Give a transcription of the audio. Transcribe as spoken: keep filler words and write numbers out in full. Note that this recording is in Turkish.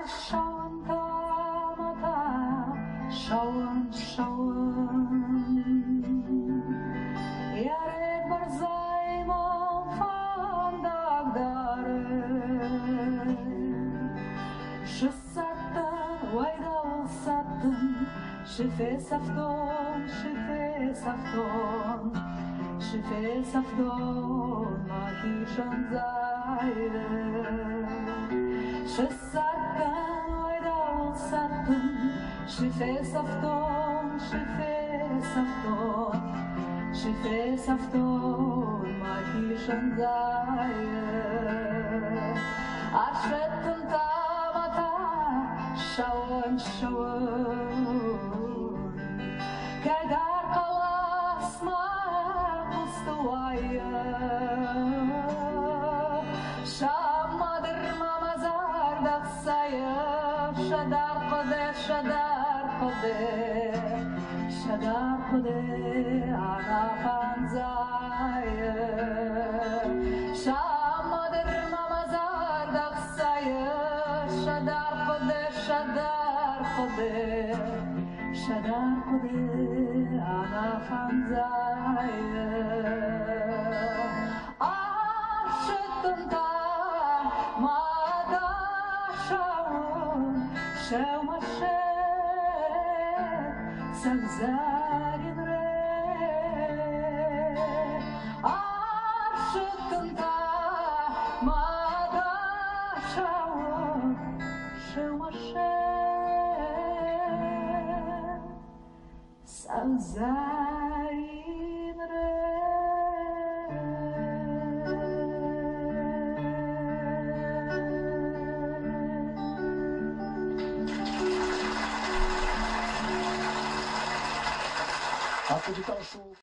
Şavan tamata, şavan şavan. Yared barzayman fandagdare. Şısattın, vayda olsattın, şife safton, şife safton, şife safton, mahişan zayre. Şısattın, vayda olsattın, şife safton, şife safton, şife safton, mahişan zayre. Aşrettin tamata, şavan şavan. Kadar kalasma ustuvaya. Şamadır mamazar daksaya. Şadar kode, şadar kode, şadar kode ana fanzaya. Şamadır mamazar daksaya. Şadar kode, şadar kode, şadar kode ana fanzaya. Aşıktın da mada şavun, şevma şev sevzarin re. Aşıktın da mada şavun, şevma şev sevzarin re. Автодетал шоу.